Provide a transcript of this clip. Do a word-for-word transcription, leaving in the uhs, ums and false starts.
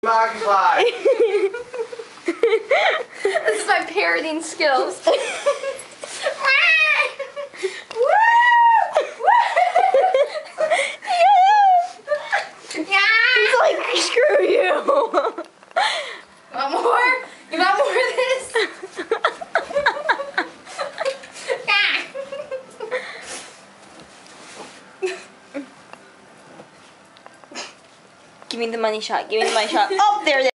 Occupied. This is my parodying skills. He's like, screw you. Want more? You want more of this? Give me the money shot. Give me the money shot. Oh, there it is.